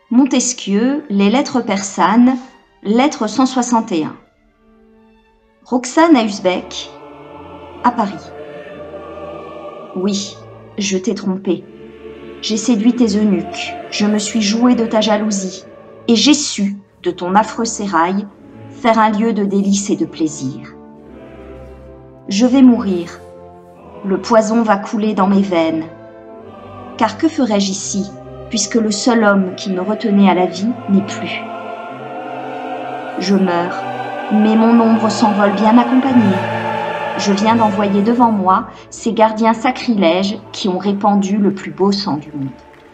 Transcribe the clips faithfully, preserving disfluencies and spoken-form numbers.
Montesquieu, les lettres persanes, lettre cent soixante et un. Roxane à Usbek, à Paris. Oui, je t'ai trompé. J'ai séduit tes eunuques, je me suis joué de ta jalousie, et j'ai su, de ton affreux sérail, faire un lieu de délices et de plaisir. Je vais mourir, le poison va couler dans mes veines. Car que ferais-je ici, puisque le seul homme qui me retenait à la vie n'est plus? Je meurs, mais mon ombre s'envole bien accompagnée. Je viens d'envoyer devant moi ces gardiens sacrilèges qui ont répandu le plus beau sang du monde.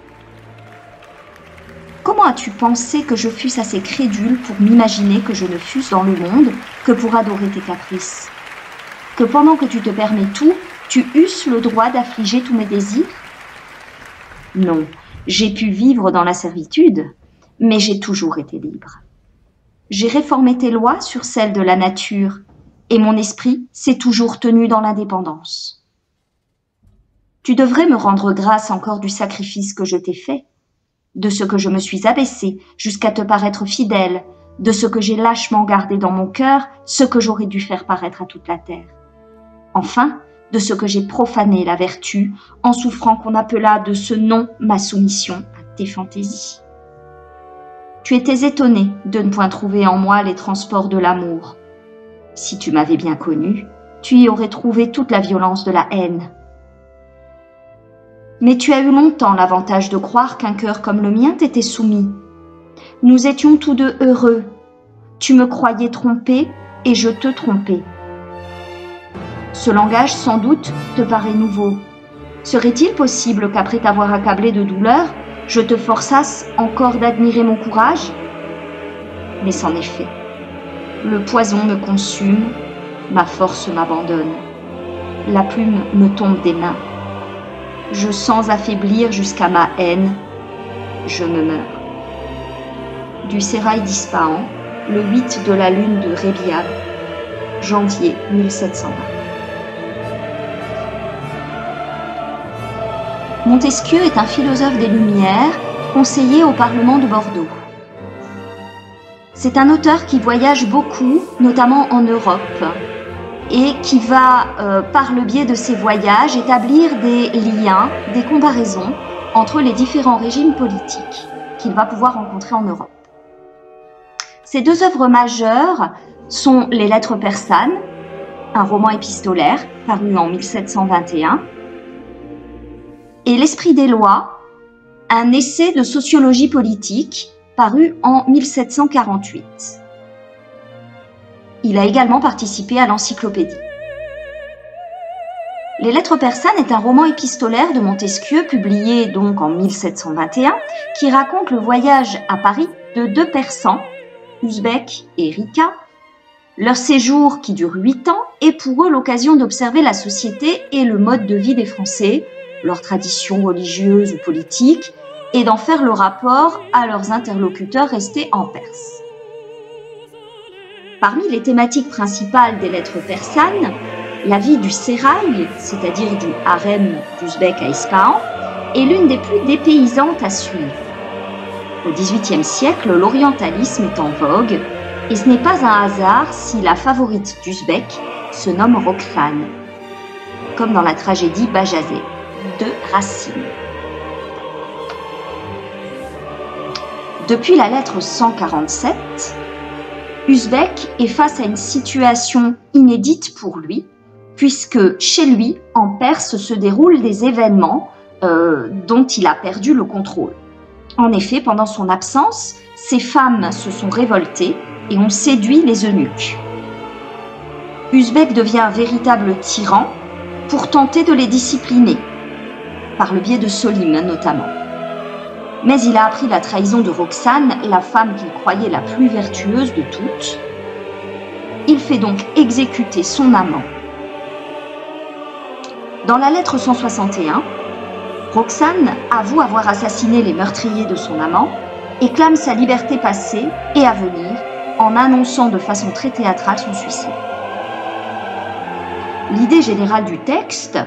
Comment as-tu pensé que je fusse assez crédule pour m'imaginer que je ne fusse dans le monde que pour adorer tes caprices? Que pendant que tu te permets tout, tu eusses le droit d'affliger tous mes désirs? Non, j'ai pu vivre dans la servitude, mais j'ai toujours été libre. J'ai réformé tes lois sur celles de la nature, et mon esprit s'est toujours tenu dans l'indépendance. Tu devrais me rendre grâce encore du sacrifice que je t'ai fait, de ce que je me suis abaissée jusqu'à te paraître fidèle, de ce que j'ai lâchement gardé dans mon cœur, ce que j'aurais dû faire paraître à toute la terre. Enfin, de ce que j'ai profané la vertu en souffrant qu'on appelât de ce nom ma soumission à tes fantaisies. Tu étais étonné de ne point trouver en moi les transports de l'amour. Si tu m'avais bien connu, tu y aurais trouvé toute la violence de la haine. Mais tu as eu longtemps l'avantage de croire qu'un cœur comme le mien t'était soumis. Nous étions tous deux heureux. Tu me croyais trompé et je te trompais. Ce langage, sans doute, te paraît nouveau. Serait-il possible qu'après t'avoir accablé de douleur, je te forçasse encore d'admirer mon courage? Mais c'en est fait. Le poison me consume, ma force m'abandonne. La plume me tombe des mains. Je sens affaiblir jusqu'à ma haine. Je me meurs. Du sérail d'Ispahan, le huit de la lune de Rébiab, janvier mille sept cent vingt. Montesquieu est un philosophe des Lumières, conseiller au Parlement de Bordeaux. C'est un auteur qui voyage beaucoup, notamment en Europe, et qui va, euh, par le biais de ses voyages, établir des liens, des comparaisons entre les différents régimes politiques qu'il va pouvoir rencontrer en Europe. Ses deux œuvres majeures sont Les Lettres persanes, un roman épistolaire paru en mille sept cent vingt et un, et L'Esprit des lois, un essai de sociologie politique paru en mille sept cent quarante-huit. Il a également participé à l'encyclopédie. Les Lettres persanes est un roman épistolaire de Montesquieu, publié donc en mille sept cent vingt et un, qui raconte le voyage à Paris de deux Persans, Usbek et Rika, leur séjour qui dure huit ans est pour eux l'occasion d'observer la société et le mode de vie des Français, leurs traditions religieuses ou politiques, et d'en faire le rapport à leurs interlocuteurs restés en Perse. Parmi les thématiques principales des Lettres persanes, la vie du sérail, c'est-à-dire du harem d'Usbek à Ispahan, est l'une des plus dépaysantes à suivre. Au dix-huitième siècle, l'orientalisme est en vogue, et ce n'est pas un hasard si la favorite d'Usbek se nomme Roxane, comme dans la tragédie Bajazet de Racine. Depuis la lettre cent quarante-sept, Usbek est face à une situation inédite pour lui, puisque chez lui, en Perse, se déroulent des événements euh, dont il a perdu le contrôle. En effet, pendant son absence, ces femmes se sont révoltées et ont séduit les eunuques. Usbek devient un véritable tyran pour tenter de les discipliner, par le biais de Solim notamment. Mais il a appris la trahison de Roxane, la femme qu'il croyait la plus vertueuse de toutes. Il fait donc exécuter son amant. Dans la lettre cent soixante et un, Roxane avoue avoir assassiné les meurtriers de son amant et clame sa liberté passée et à venir en annonçant de façon très théâtrale son suicide. L'idée générale du texte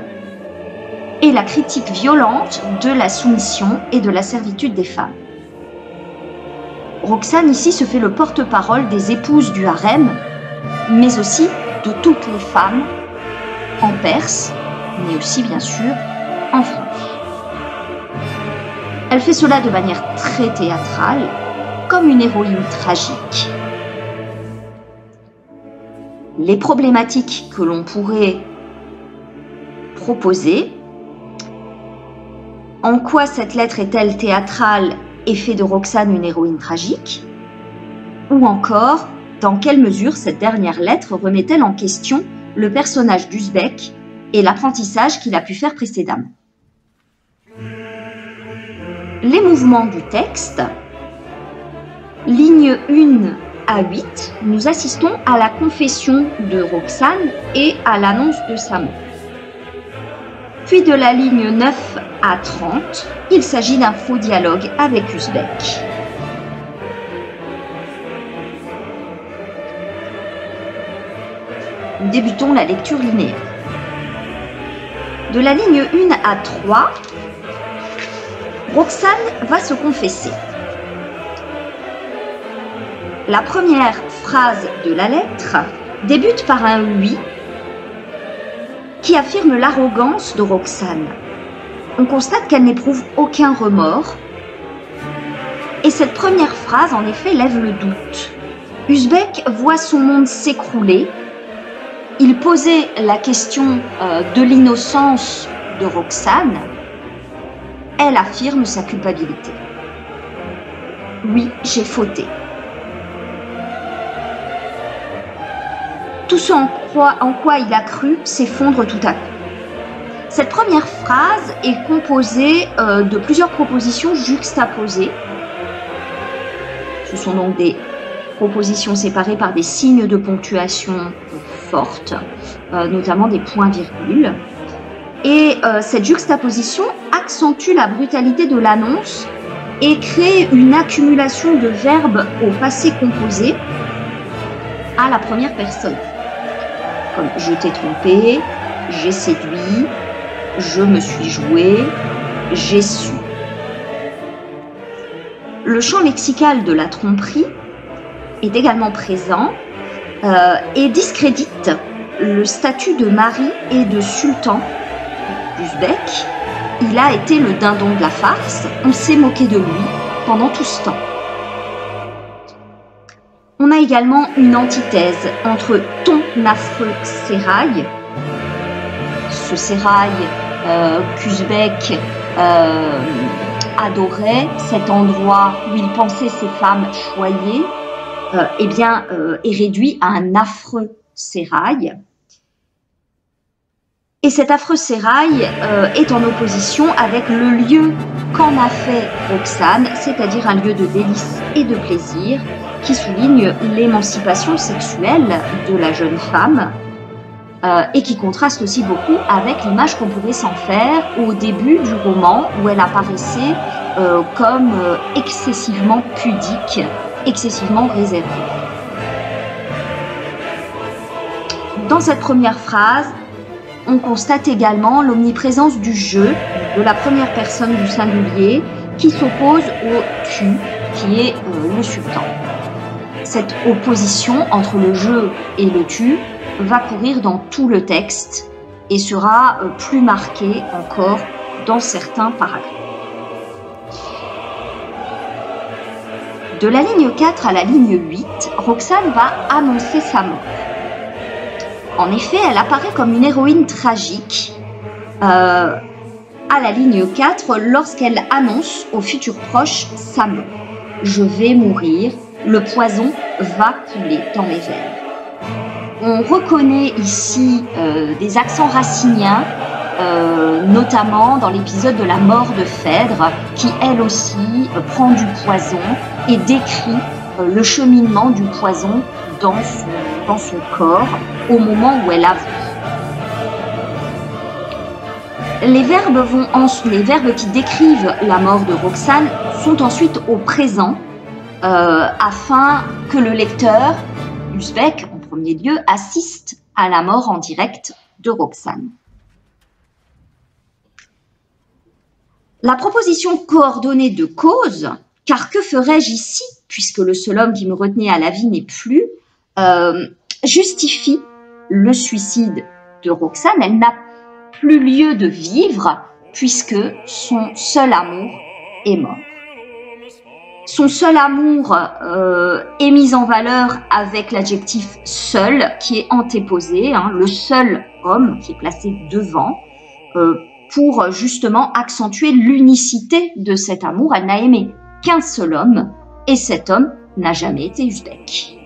est la critique violente de la soumission et de la servitude des femmes. Roxane ici se fait le porte-parole des épouses du harem, mais aussi de toutes les femmes en Perse, mais aussi bien sûr en France. Elle fait cela de manière très théâtrale, comme une héroïne tragique. Les problématiques que l'on pourrait proposer, en quoi cette lettre est-elle théâtrale et fait de Roxane une héroïne tragique? Ou encore, dans quelle mesure cette dernière lettre remet-elle en question le personnage d'Uzbek et l'apprentissage qu'il a pu faire précédemment? Les mouvements du texte, ligne un à huit, nous assistons à la confession de Roxane et à l'annonce de sa mort. Puis de la ligne neuf à trente, il s'agit d'un faux dialogue avec Uzbek. Débutons la lecture linéaire. De la ligne un à trois, Roxane va se confesser. La première phrase de la lettre débute par un « oui » qui affirme l'arrogance de Roxane. On constate qu'elle n'éprouve aucun remords. Et cette première phrase, en effet, lève le doute. Uzbek voit son monde s'écrouler. Il posait la question euh, de l'innocence de Roxane. Elle affirme sa culpabilité. Oui, j'ai fauté. Tout ce en quoi, en quoi il a cru s'effondre tout à coup. Cette première phrase est composée euh, de plusieurs propositions juxtaposées. Ce sont donc des propositions séparées par des signes de ponctuation fortes, euh, notamment des points-virgules. Et euh, cette juxtaposition accentue la brutalité de l'annonce et crée une accumulation de verbes au passé composé à la première personne. Comme je t'ai trompé, j'ai séduit, je me suis joué, j'ai su. Le champ lexical de la tromperie est également présent euh, et discrédite le statut de mari et de sultan d'Uzbek. Il a été le dindon de la farce, on s'est moqué de lui pendant tout ce temps. On a également une antithèse entre ton affreux sérail, ce sérail euh, qu'Uzbek euh, adorait, cet endroit où il pensait ses femmes choyées, euh, eh bien, euh, est réduit à un affreux sérail. Et cet affreux sérail euh, est en opposition avec le lieu qu'en a fait Roxane, c'est-à-dire un lieu de délices et de plaisir, qui souligne l'émancipation sexuelle de la jeune femme euh, et qui contraste aussi beaucoup avec l'image qu'on pouvait s'en faire au début du roman où elle apparaissait euh, comme euh, excessivement pudique, excessivement réservée. Dans cette première phrase, on constate également l'omniprésence du je, de la première personne du singulier, qui s'oppose au tu, qui est euh, le sultan. Cette opposition entre le je et le tu va courir dans tout le texte et sera euh, plus marquée encore dans certains paragraphes. De la ligne quatre à la ligne huit, Roxane va annoncer sa mort. En effet, elle apparaît comme une héroïne tragique euh, à la ligne quatre lorsqu'elle annonce au futur proche sa mort. Je vais mourir, le poison va couler dans mes veines. On reconnaît ici euh, des accents raciniens, euh, notamment dans l'épisode de la mort de Phèdre, qui elle aussi euh, prend du poison et décrit euh, le cheminement du poison dans son, dans son corps au moment où elle avoue. Les verbes, vont en, les verbes qui décrivent la mort de Roxane sont ensuite au présent euh, afin que le lecteur, Uzbek en premier lieu, assiste à la mort en direct de Roxane. La proposition coordonnée de cause, car que ferais-je ici puisque le seul homme qui me retenait à la vie n'est plus, euh, justifie le suicide de Roxane. Elle n'a plus lieu de vivre puisque son seul amour est mort. Son seul amour euh, est mis en valeur avec l'adjectif « seul » qui est antéposé, hein, le seul homme qui est placé devant, euh, pour justement accentuer l'unicité de cet amour. Elle n'a aimé qu'un seul homme, et cet homme n'a jamais été Usbek.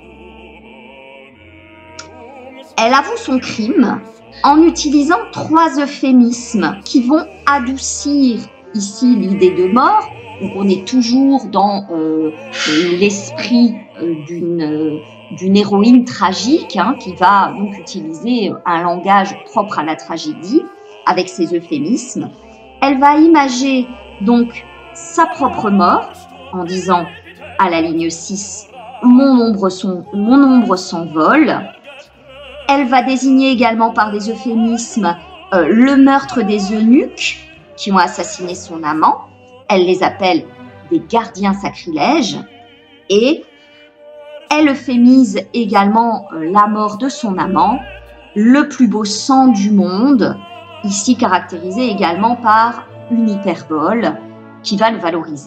Elle avoue son crime en utilisant trois euphémismes qui vont adoucir ici l'idée de mort. Donc on est toujours dans euh, l'esprit euh, d'une euh, d'une héroïne tragique, hein, qui va donc utiliser un langage propre à la tragédie avec ses euphémismes. Elle va imager donc sa propre mort en disant à la ligne six « Mon ombre, son, mon ombre s'envole ». Elle va désigner également par des euphémismes euh, le meurtre des eunuques qui ont assassiné son amant. Elle les appelle des gardiens sacrilèges et elle euphémise également euh, la mort de son amant, le plus beau sang du monde, ici caractérisé également par une hyperbole qui va le valoriser.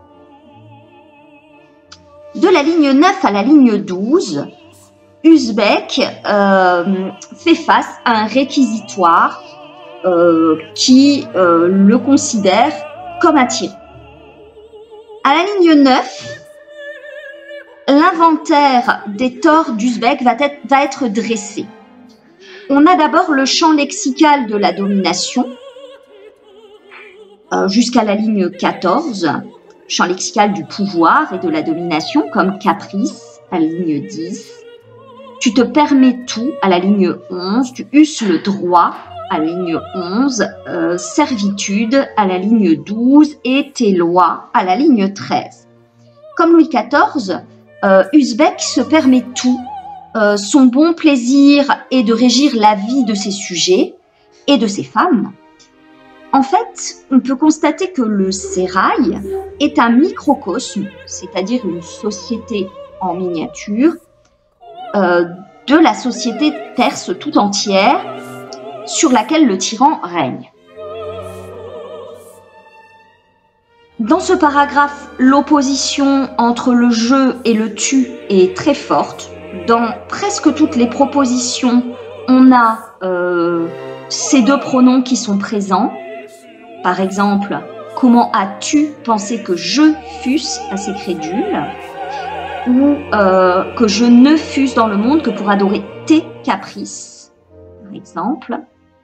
De la ligne neuf à la ligne douze, Usbek euh, fait face à un réquisitoire euh, qui euh, le considère comme un tyran. À la ligne neuf, l'inventaire des torts d'Usbek va être, va être dressé. On a d'abord le champ lexical de la domination, euh, jusqu'à la ligne quatorze, champ lexical du pouvoir et de la domination, comme caprice, à la ligne dix. Tu te permets tout, à la ligne onze, tu uses le droit, à la ligne onze, euh, servitude, à la ligne douze, et tes lois, à la ligne treize. Comme Louis quatorze, euh, Usbek se permet tout. Euh, son bon plaisir est de régir la vie de ses sujets et de ses femmes. En fait, on peut constater que le sérail est un microcosme, c'est-à-dire une société en miniature, euh, de la société perse tout entière sur laquelle le tyran règne. Dans ce paragraphe, l'opposition entre le je et le tu est très forte. Dans presque toutes les propositions, on a euh, ces deux pronoms qui sont présents. Par exemple, comment as-tu pensé que je fusse assez crédule, ou euh, que je ne fusse dans le monde que pour adorer tes caprices, par exemple.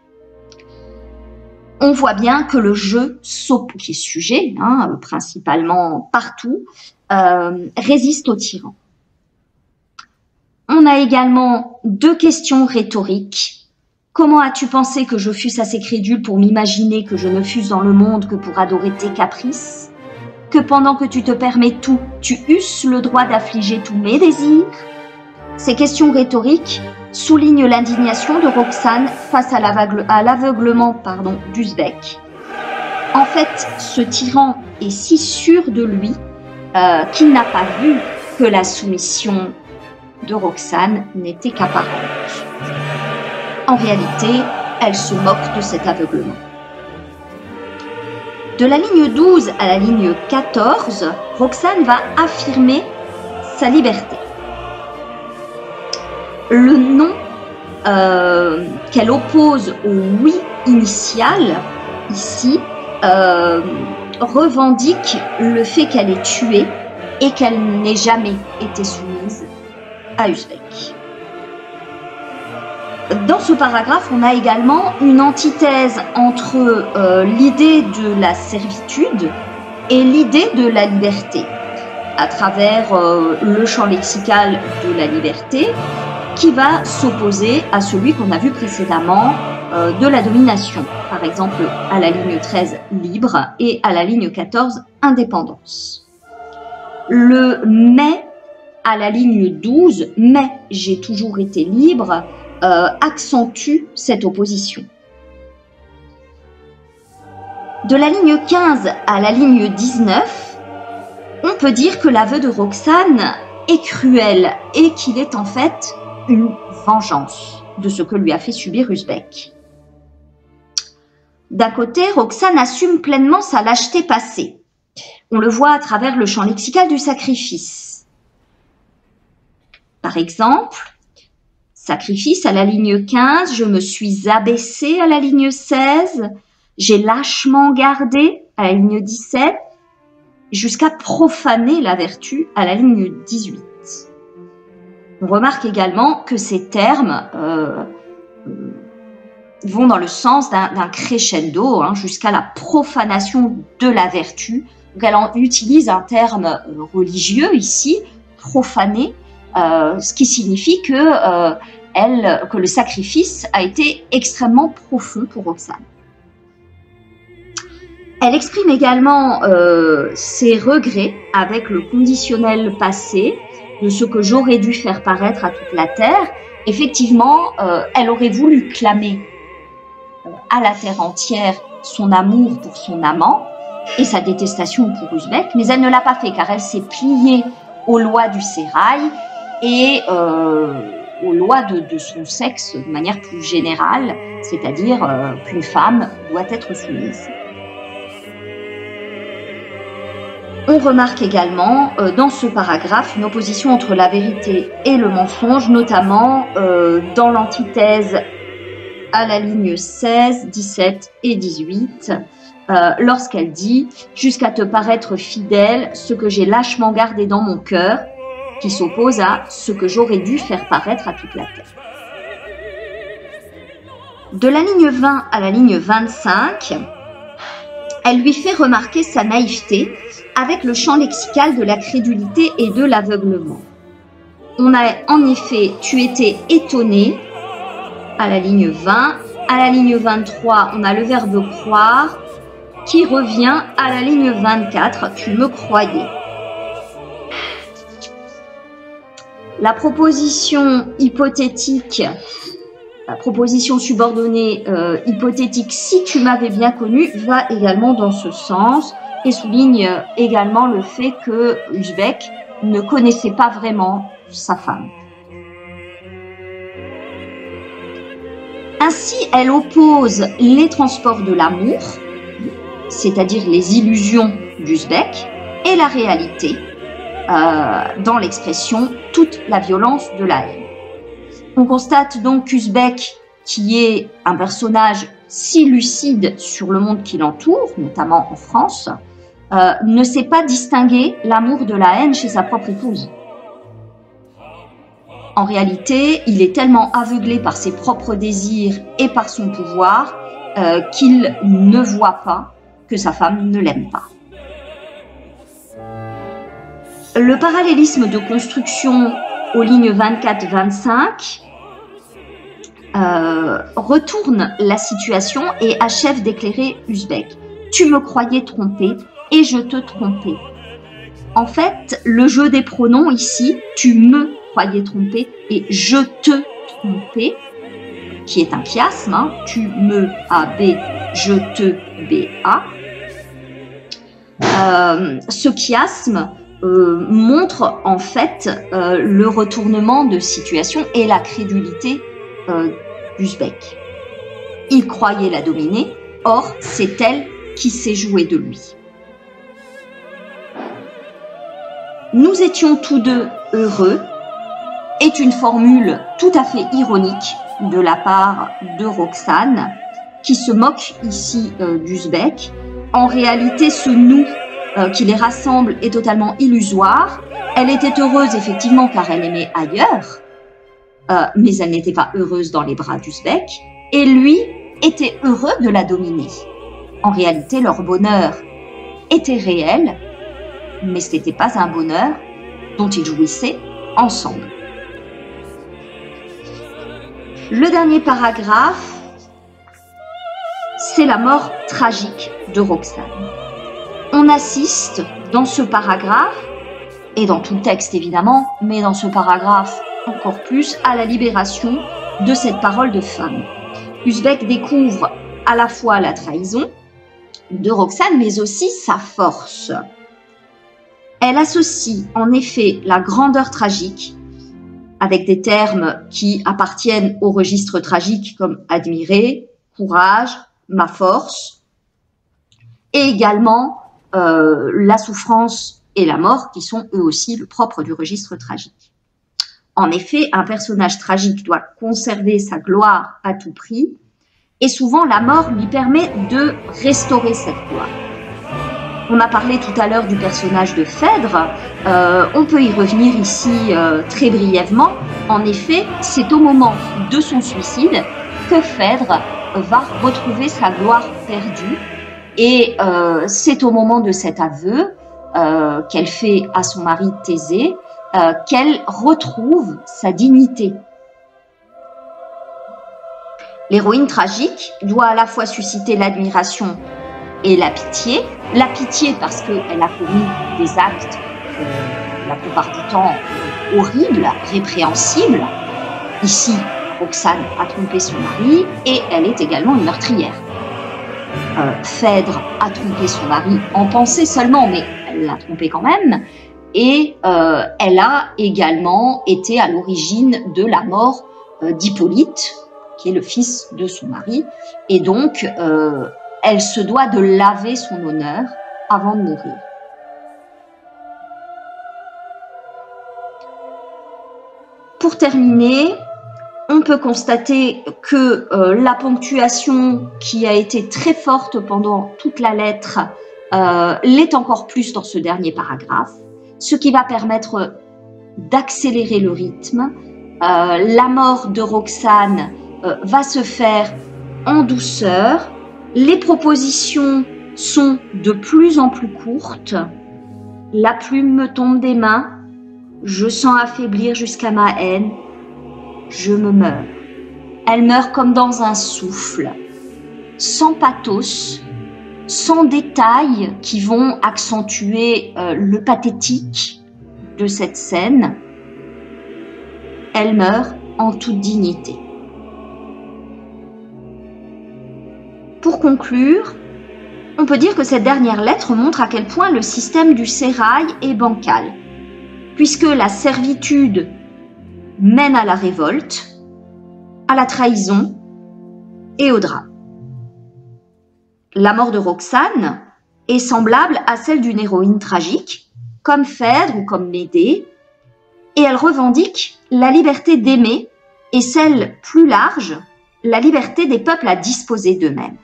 On voit bien que le je, qui est sujet, hein, principalement partout, euh, résiste au tyran. On a également deux questions rhétoriques. Comment as-tu pensé que je fusse assez crédule pour m'imaginer que je ne fusse dans le monde que pour adorer tes caprices? Que pendant que tu te permets tout, tu eusses le droit d'affliger tous mes désirs? Ces questions rhétoriques soulignent l'indignation de Roxane face à l'aveuglement pardon, d'Usbek. En fait, ce tyran est si sûr de lui euh, qu'il n'a pas vu que la soumission de Roxane n'était qu'apparente. En réalité, elle se moque de cet aveuglement. De la ligne douze à la ligne quatorze, Roxane va affirmer sa liberté. Le non euh, qu'elle oppose au oui initial, ici, euh, revendique le fait qu'elle est tuée et qu'elle n'ait jamais été soumise à Usbek. Dans ce paragraphe, on a également une antithèse entre euh, l'idée de la servitude et l'idée de la liberté, à travers euh, le champ lexical de la liberté, qui va s'opposer à celui qu'on a vu précédemment euh, de la domination, par exemple à la ligne treize, libre, et à la ligne quatorze, indépendance. Le « mais » à la ligne douze, « mais j'ai toujours été libre », euh, accentue cette opposition. De la ligne quinze à la ligne dix-neuf, on peut peut dire que l'aveu de Roxane est cruel et qu'il est en fait une vengeance de ce que lui a fait subir Usbek. D'un côté, Roxane assume pleinement sa lâcheté passée. On le voit à travers le champ lexical du sacrifice. Par exemple, sacrifice à la ligne quinze, je me suis abaissée à la ligne seize, j'ai lâchement gardé à la ligne dix-sept, jusqu'à profaner la vertu à la ligne dix-huit. On remarque également que ces termes euh, vont dans le sens d'un crescendo, hein, jusqu'à la profanation de la vertu. Donc elle en utilise un terme religieux ici, profaner, euh, ce qui signifie que, euh, elle, que le sacrifice a été extrêmement profond pour Roxane. Elle exprime également euh, ses regrets avec le conditionnel passé de ce que j'aurais dû faire paraître à toute la terre. Effectivement, euh, elle aurait voulu clamer euh, à la terre entière son amour pour son amant et sa détestation pour Usbek, mais elle ne l'a pas fait car elle s'est pliée aux lois du sérail et euh, aux lois de, de son sexe de manière plus générale, c'est-à-dire euh, qu'une femme doit être soumise. On remarque également euh, dans ce paragraphe une opposition entre la vérité et le mensonge, notamment euh, dans l'antithèse à la ligne seize, dix-sept et dix-huit, euh, lorsqu'elle dit « Jusqu'à te paraître fidèle, ce que j'ai lâchement gardé dans mon cœur », qui s'oppose à « ce que j'aurais dû faire paraître à toute la terre ». De la ligne vingt à la ligne vingt-cinq, elle lui fait remarquer sa naïveté avec le champ lexical de la crédulité et de l'aveuglement. On a en effet « tu étais étonné » à la ligne vingt. À la ligne vingt-trois, on a le verbe « croire » qui revient à la ligne vingt-quatre « tu me croyais ». La proposition hypothétique, la proposition subordonnée euh, hypothétique « si tu m'avais bien connu » va également dans ce sens et souligne également le fait que Usbek ne connaissait pas vraiment sa femme. Ainsi, elle oppose les transports de l'amour, c'est-à-dire les illusions d'Usbek, et la réalité, euh, dans l'expression « toute la violence de la haine ». On constate donc qu'Usbek, qui est un personnage si lucide sur le monde qui l'entoure, notamment en France, euh, ne sait pas distinguer l'amour de la haine chez sa propre épouse. En réalité, il est tellement aveuglé par ses propres désirs et par son pouvoir euh, qu'il ne voit pas que sa femme ne l'aime pas. Le parallélisme de construction aux lignes vingt-quatre vingt-cinq euh, retourne la situation et achève d'éclairer Usbek. Tu me croyais trompé et je te trompais. En fait, le jeu des pronoms ici, tu me croyais trompé et je te trompais, qui est un chiasme, hein, tu me A B, je te B A. Euh, ce chiasme euh, montre en fait euh, le retournement de situation et la crédulité euh, d'Usbek. Il croyait la dominer, or c'est elle qui s'est jouée de lui. Nous étions tous deux heureux est une formule tout à fait ironique de la part de Roxane, qui se moque ici euh, d'Usbek. En réalité, ce nous euh, qui les rassemble est totalement illusoire. Elle était heureuse effectivement car elle aimait ailleurs, euh, mais elle n'était pas heureuse dans les bras d'Usbek, et lui était heureux de la dominer. En réalité, leur bonheur était réel, mais ce n'était pas un bonheur dont ils jouissaient ensemble. Le dernier paragraphe, c'est la mort tragique de Roxane. On assiste dans ce paragraphe, et dans tout le texte évidemment, mais dans ce paragraphe encore plus, à la libération de cette parole de femme. Usbek découvre à la fois la trahison de Roxane, mais aussi sa force. Elle associe en effet la grandeur tragique, avec des termes qui appartiennent au registre tragique comme admirer, courage, ma force, et également euh, la souffrance et la mort qui sont eux aussi le propre du registre tragique. En effet, un personnage tragique doit conserver sa gloire à tout prix et souvent la mort lui permet de restaurer cette gloire. On a parlé tout à l'heure du personnage de Phèdre, euh, on peut y revenir ici euh, très brièvement. En effet, c'est au moment de son suicide que Phèdre va retrouver sa gloire perdue et euh, c'est au moment de cet aveu euh, qu'elle fait à son mari Thésée euh, qu'elle retrouve sa dignité. L'héroïne tragique doit à la fois susciter l'admiration et la pitié. La pitié parce qu'elle a commis des actes, euh, la plupart du temps, euh, horribles, répréhensibles. Ici, Roxane a trompé son mari et elle est également une meurtrière. Euh, Phèdre a trompé son mari en pensée seulement, mais elle l'a trompé quand même. Et euh, elle a également été à l'origine de la mort euh, d'Hippolyte, qui est le fils de son mari. Et donc, euh, elle se doit de laver son honneur avant de mourir. Pour terminer, on peut constater que euh, la ponctuation qui a été très forte pendant toute la lettre euh, l'est encore plus dans ce dernier paragraphe, ce qui va permettre d'accélérer le rythme. Euh, la mort de Roxane euh, va se faire en douceur. Les propositions sont de plus en plus courtes. La plume me tombe des mains. Je sens affaiblir jusqu'à ma haine. Je me meurs. Elle meurt comme dans un souffle, sans pathos, sans détails qui vont accentuer euh, le pathétique de cette scène. Elle meurt en toute dignité. Pour conclure, on peut dire que cette dernière lettre montre à quel point le système du sérail est bancal, puisque la servitude mène à la révolte, à la trahison et au drame. La mort de Roxane est semblable à celle d'une héroïne tragique, comme Phèdre ou comme Médée, et elle revendique la liberté d'aimer et celle plus large, la liberté des peuples à disposer d'eux-mêmes.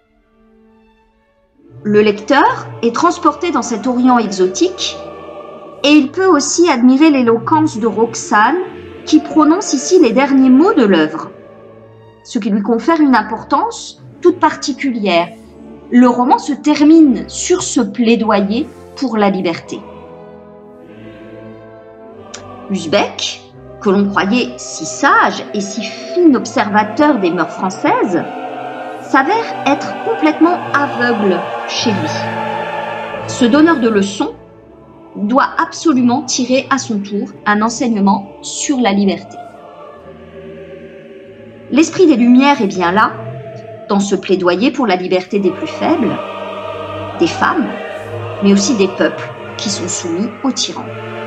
Le lecteur est transporté dans cet Orient exotique et il peut aussi admirer l'éloquence de Roxane qui prononce ici les derniers mots de l'œuvre, ce qui lui confère une importance toute particulière. Le roman se termine sur ce plaidoyer pour la liberté. Usbek, que l'on croyait si sage et si fin observateur des mœurs françaises, s'avère être complètement aveugle chez lui. Ce donneur de leçons doit absolument tirer à son tour un enseignement sur la liberté. L'esprit des Lumières est bien là, dans ce plaidoyer pour la liberté des plus faibles, des femmes, mais aussi des peuples qui sont soumis aux tyrans.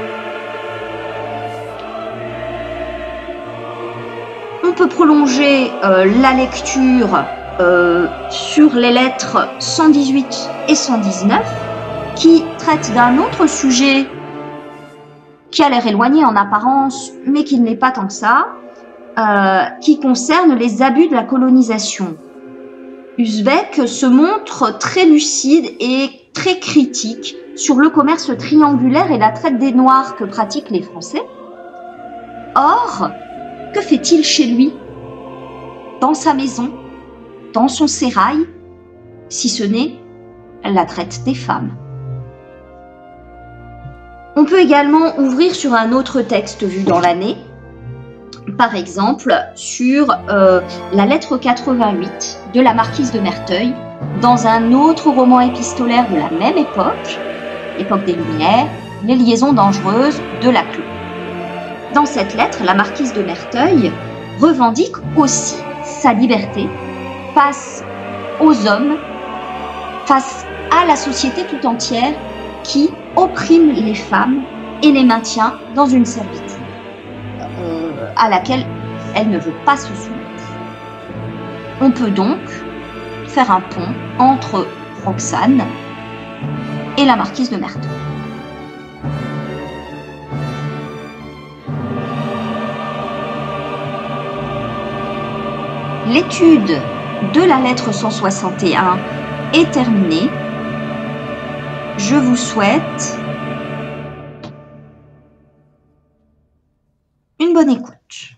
On peut prolonger euh, la lecture euh, sur les lettres cent dix-huit et cent dix-neuf qui traitent d'un autre sujet qui a l'air éloigné en apparence, mais qui ne l'est pas tant que ça, euh, qui concerne les abus de la colonisation. Usbek se montre très lucide et très critique sur le commerce triangulaire et la traite des Noirs que pratiquent les Français. Or, que fait-il chez lui, dans sa maison, dans son sérail, si ce n'est la traite des femmes? On peut également ouvrir sur un autre texte vu dans l'année, par exemple sur euh, la lettre quatre-vingt-huit de la marquise de Merteuil, dans un autre roman épistolaire de la même époque, époque des Lumières, Les liaisons dangereuses de Laclos. Dans cette lettre, la marquise de Merteuil revendique aussi sa liberté face aux hommes, face à la société tout entière qui opprime les femmes et les maintient dans une servitude euh, à laquelle elle ne veut pas se soumettre. On peut donc faire un pont entre Roxane et la marquise de Merteuil. L'étude de la lettre cent soixante et un est terminée. Je vous souhaite une bonne écoute.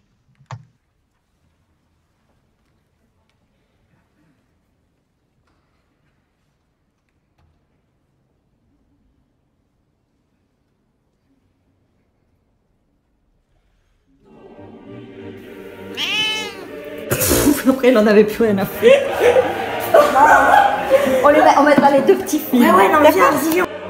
Après, il en avait plus rien à foutre. on, lui met, on mettra les deux petits films. Ouais, ouais, non, mais viens,